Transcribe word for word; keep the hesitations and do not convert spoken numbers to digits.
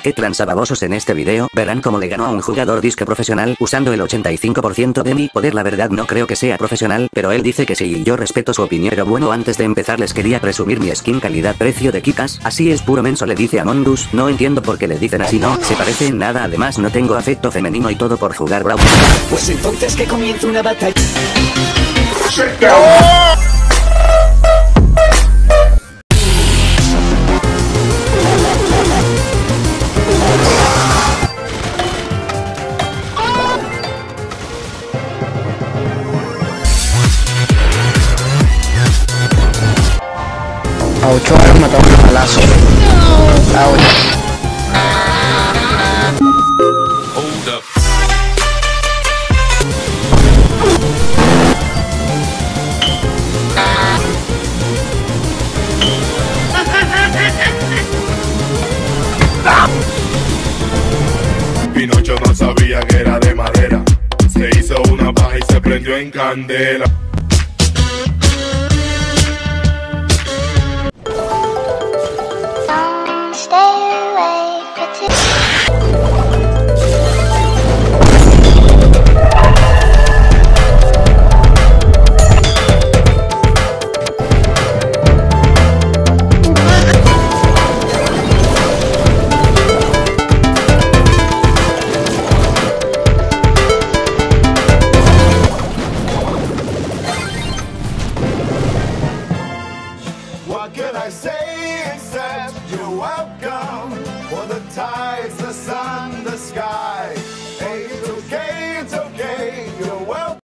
¿Qué transa babosos? En este video verán cómo le ganó a un jugador disque profesional usando el ochenta y cinco por ciento de mi poder. La verdad no creo que sea profesional, pero él dice que sí y yo respeto su opinión. Pero bueno, antes de empezar les quería presumir mi skin calidad precio de Kikas. Así es, puro menso, le dice a Mondus. No entiendo por qué le dicen así, no se parece en nada. Además no tengo afecto femenino y todo por jugar Brawl. Pues entonces que comience una batalla. A ocho horas matamos un palazo. A ocho. Hold up. Pinocho no sabía que era de madera. Se hizo una paja y se prendió en candela. What can I say except you're welcome for the tides, the sun, the sky. Hey, it's okay.